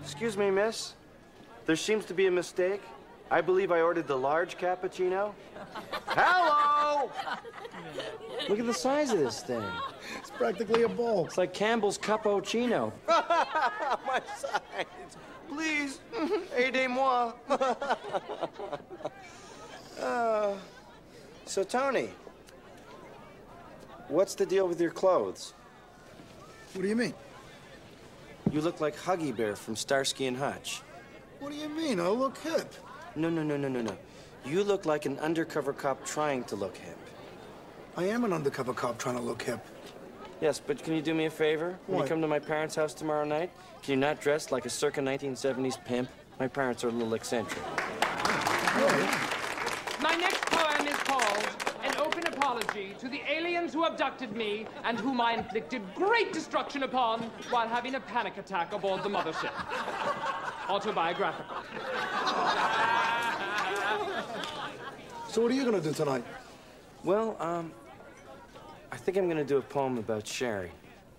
Excuse me, miss. There seems to be a mistake. I believe I ordered the large cappuccino. Hello! Look at the size of this thing. It's practically a bowl. It's like Campbell's Cappuccino. My sides. Please, aidez-moi. So, Tony, what's the deal with your clothes? What do you mean? You look like Huggy Bear from Starsky and Hutch. What do you mean? I look hip. No. You look like an undercover cop trying to look hip. I am an undercover cop trying to look hip. Yes, but can you do me a favor? When What? you come to my parents' house tomorrow night, can you not dress like a circa 1970s pimp? My parents are a little eccentric. My next poem is called An Open Apology to the Aliens Who Abducted Me and Whom I Inflicted Great Destruction Upon while having a panic attack aboard the mothership. Autobiographical. So what are you gonna do tonight? Well, I think I'm gonna do a poem about Sherry.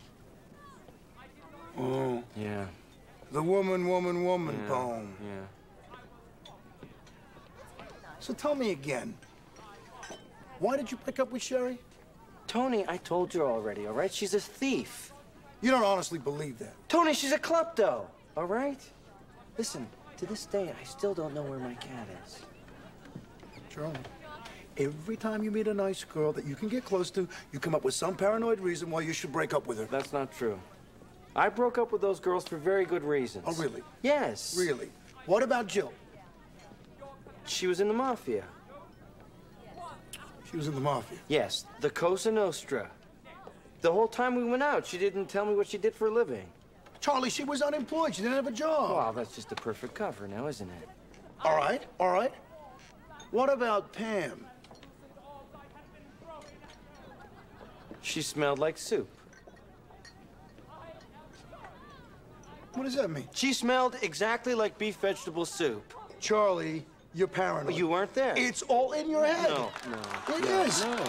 Oh, Yeah. the woman poem. Yeah. So tell me again, why did you break up with Sherry? Tony, I told you already, all right? She's a thief. You don't honestly believe that. Tony, she's a klepto, all right? Listen, to this day, I still don't know where my cat is. Charlie, every time you meet a nice girl that you can get close to, you come up with some paranoid reason why you should break up with her. That's not true. I broke up with those girls for very good reasons. Oh, really? Yes. Really? What about Jill? She was in the mafia. She was in the mafia. Yes, the Cosa Nostra. The whole time we went out, she didn't tell me what she did for a living. Charlie, she was unemployed. She didn't have a job. Wow, that's just a perfect cover now, isn't it? All right, all right. What about Pam? She smelled like soup. What does that mean? She smelled exactly like beef vegetable soup. Charlie, you're paranoid. You weren't there. It's all in your head. No. It is. No.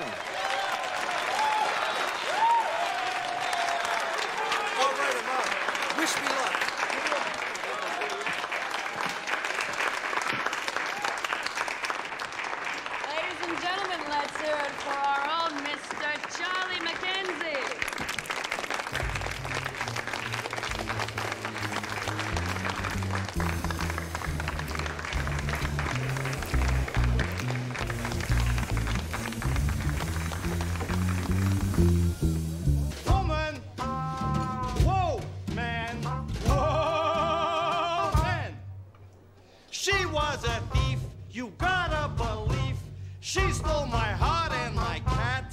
All right, enough. Wish me luck. Ladies and gentlemen, let's hear it for our own Mr. Charlie McKenzie. Woman! Whoa, man! Whoa, man! She was a thief, you gotta believe. She stole my heart and my cat.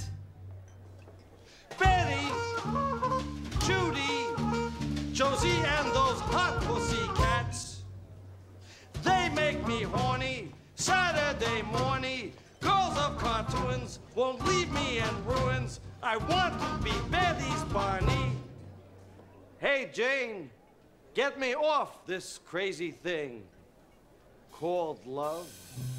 Betty, Judy, Josie, and those hot pussy cats. They make me horny, Saturday morning. Girls of cartoons won't leave me in ruins. I want to be Betty's Barney. Hey, Jane, get me off this crazy thing called love.